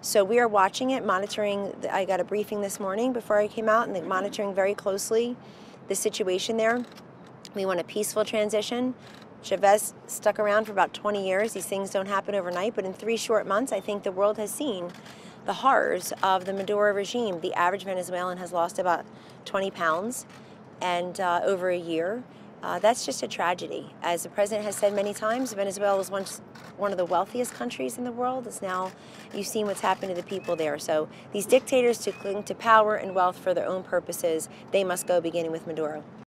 So we are watching it, monitoring. I got a briefing this morning before I came out, and they're monitoring very closely the situation there. We want a peaceful transition. Chavez stuck around for about 20 years. These things don't happen overnight, but in 3 short months, I think the world has seen the horrors of the Maduro regime. The average Venezuelan has lost about 20 pounds and over a year. That's just a tragedy. As the president has said many times, Venezuela was once one of the wealthiest countries in the world. It's now, you've seen what's happened to the people there. So these dictators to cling to power and wealth for their own purposes, they must go, beginning with Maduro.